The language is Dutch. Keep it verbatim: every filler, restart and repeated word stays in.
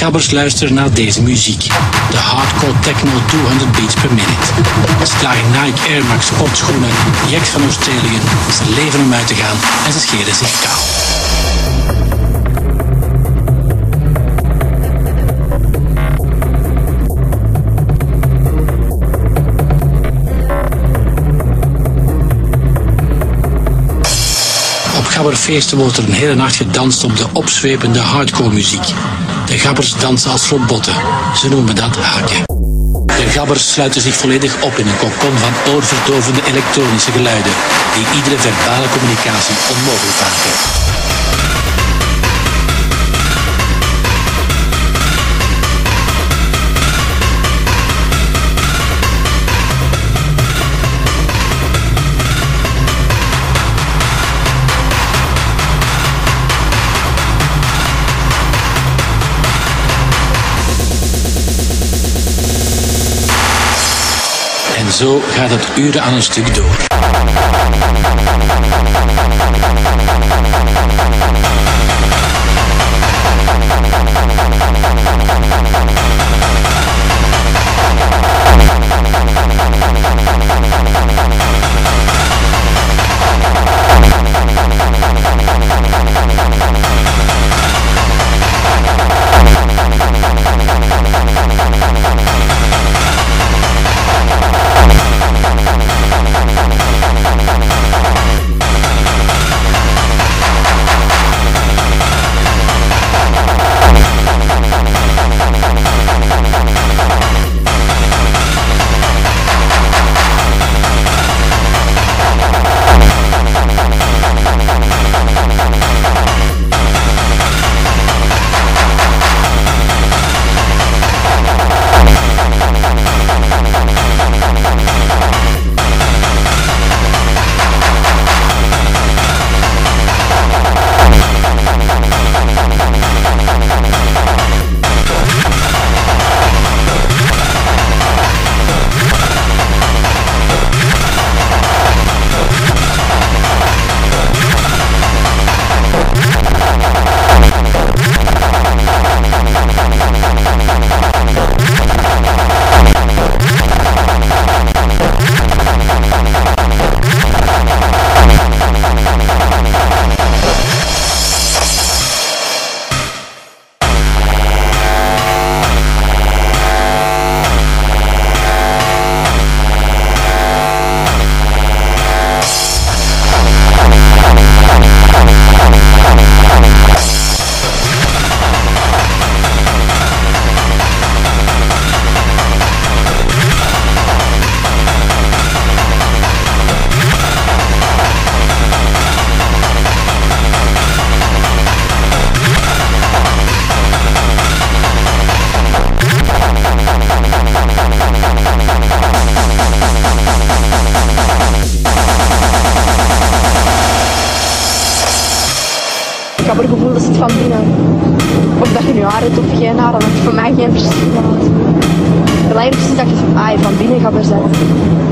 gabbers luisteren naar deze muziek. De hardcore techno tweehonderd beats per minute. Ze dragen Nike Air Max sportschoenen, jacks van Australië, ze leven om uit te gaan en ze scheren zich kaal. Op gabberfeesten wordt er een hele nacht gedanst op de opzwepende hardcore muziek. De gabbers dansen als robotten. Ze noemen dat haken. De gabbers sluiten zich volledig op in een kokon van oorverdovende elektronische geluiden die iedere verbale communicatie onmogelijk maken. En zo gaat het uren aan een stuk door. Gabbergevoel, dat zit van binnen. Of dat je nu haar hebt of geen haar, dat maakt voor mij geen verschil. Belangrijk is dat je ah, van binnen gabber bent.